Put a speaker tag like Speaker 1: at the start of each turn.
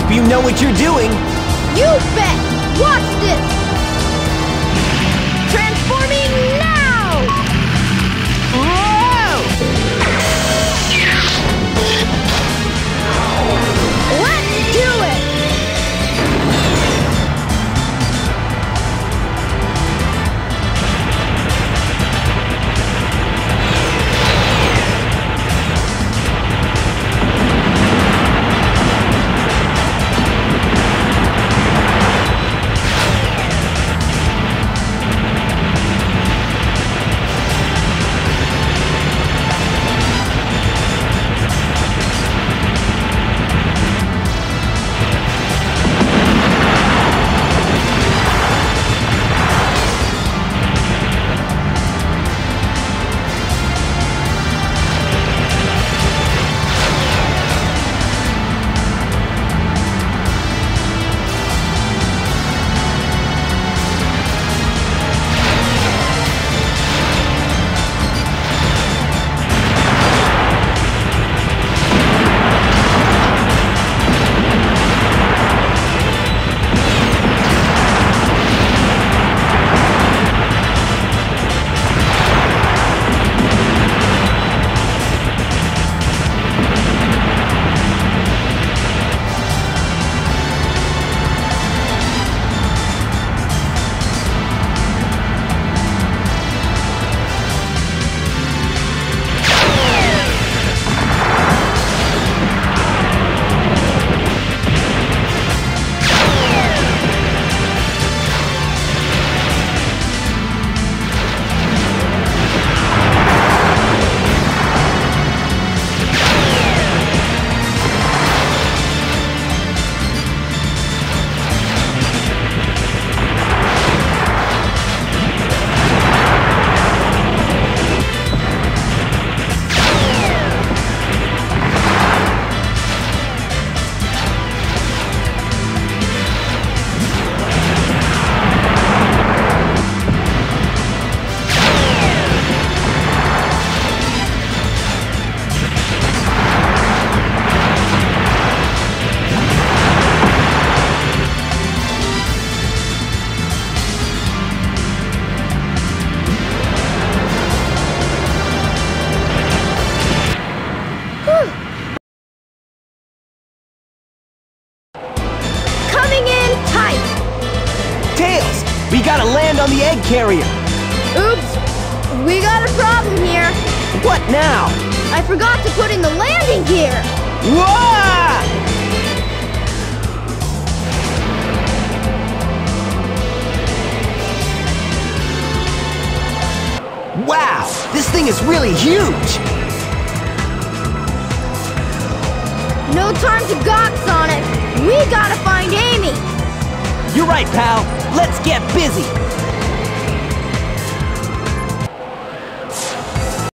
Speaker 1: Hope you know what you're doing.
Speaker 2: You bet! Watch this! Transforming now!
Speaker 1: Whoa!
Speaker 2: Let's do it!
Speaker 1: We gotta land on the egg carrier.
Speaker 2: Oops! We got a problem here.
Speaker 1: What now?
Speaker 2: I forgot to put in the landing gear.
Speaker 1: Whoa! Wow! This thing is really huge!
Speaker 2: No time to gawks on it. We gotta find Amy.
Speaker 1: You're right, pal. Let's get busy.